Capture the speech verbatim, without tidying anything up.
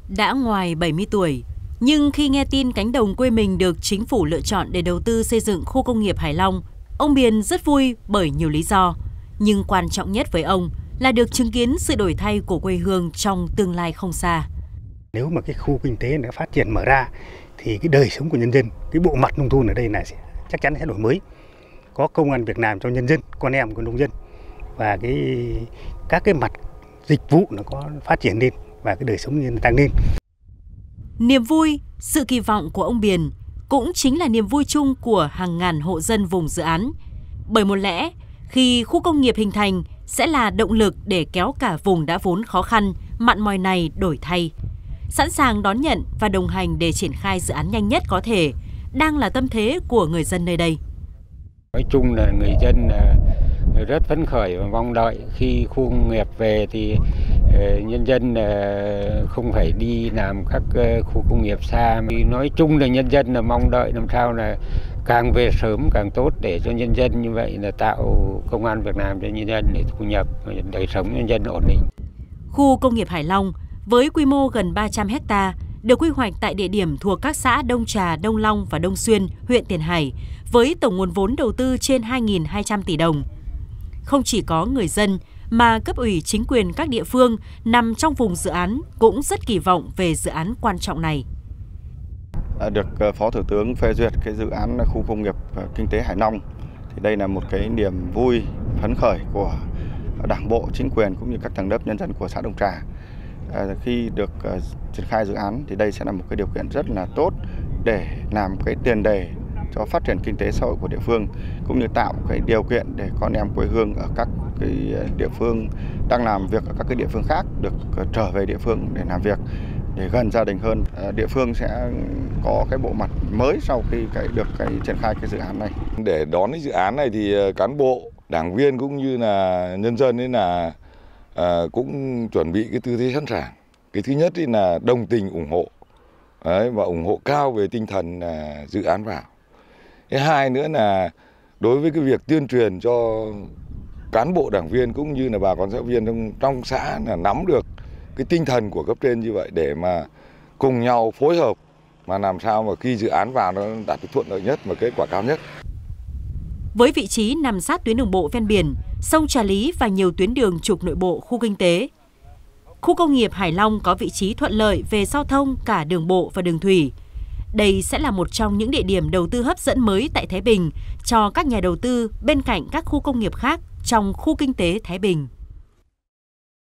Đã ngoài bảy mươi tuổi, nhưng khi nghe tin cánh đồng quê mình được chính phủ lựa chọn để đầu tư xây dựng khu công nghiệp Hải Long, ông Biền rất vui bởi nhiều lý do. Nhưng quan trọng nhất với ông là được chứng kiến sự đổi thay của quê hương trong tương lai không xa. Nếu mà cái khu kinh tế nó phát triển mở ra thì cái đời sống của nhân dân, cái bộ mặt nông thôn ở đây này sẽ chắc chắn sẽ đổi mới. Có công ăn việc làm cho nhân dân, con em của nông dân, và cái các cái mặt dịch vụ nó có phát triển lên và cái đời sống nhân dân tăng lên. Niềm vui, sự kỳ vọng của ông Biền cũng chính là niềm vui chung của hàng ngàn hộ dân vùng dự án. Bởi một lẽ, khi khu công nghiệp hình thành sẽ là động lực để kéo cả vùng đã vốn khó khăn, mặn mòi này đổi thay. Sẵn sàng đón nhận và đồng hành để triển khai dự án nhanh nhất có thể, đang là tâm thế của người dân nơi đây. Nói chung là người dân rất phấn khởi và mong đợi khi khu công nghiệp về thì nhân dân không phải đi làm các khu công nghiệp xa. Nói chung là nhân dân là mong đợi làm sao là càng về sớm càng tốt để cho nhân dân, như vậy là tạo công ăn việc làm cho nhân dân để thu nhập, đời sống nhân dân ổn định. Khu công nghiệp Hải Long với quy mô gần ba trăm héc ta được quy hoạch tại địa điểm thuộc các xã Đông Trà, Đông Long và Đông Xuyên, huyện Tiền Hải, với tổng nguồn vốn đầu tư trên hai nghìn hai trăm tỷ đồng. Không chỉ có người dân mà cấp ủy chính quyền các địa phương nằm trong vùng dự án cũng rất kỳ vọng về dự án quan trọng này. Được Phó Thủ tướng phê duyệt cái dự án khu công nghiệp kinh tế Hải Long, thì đây là một cái niềm vui phấn khởi của Đảng bộ, chính quyền cũng như các tầng lớp nhân dân của xã Đông Trà. À, khi được uh, triển khai dự án thì đây sẽ là một cái điều kiện rất là tốt để làm cái tiền đề cho phát triển kinh tế xã hội của địa phương, cũng như tạo cái điều kiện để con em quê hương ở các cái địa phương đang làm việc ở các cái địa phương khác được uh, trở về địa phương để làm việc, để gần gia đình hơn. Uh, địa phương sẽ có cái bộ mặt mới sau khi cái được cái triển khai cái dự án này. Để đón cái dự án này thì cán bộ, đảng viên cũng như là nhân dân ấy là À, cũng chuẩn bị cái tư thế sẵn sàng. Cái thứ nhất là đồng tình ủng hộ đấy, và ủng hộ cao về tinh thần là dự án vào. Cái hai nữa là đối với cái việc tuyên truyền cho cán bộ đảng viên cũng như là bà con xã viên trong, trong xã là nắm được cái tinh thần của cấp trên như vậy để mà cùng nhau phối hợp mà làm sao mà khi dự án vào nó đạt được thuận lợi nhất và kết quả cao nhất. Với vị trí nằm sát tuyến đường bộ ven biển, sông Trà Lý và nhiều tuyến đường trục nội bộ khu kinh tế, khu công nghiệp Hải Long có vị trí thuận lợi về giao thông cả đường bộ và đường thủy. Đây sẽ là một trong những địa điểm đầu tư hấp dẫn mới tại Thái Bình cho các nhà đầu tư bên cạnh các khu công nghiệp khác trong khu kinh tế Thái Bình.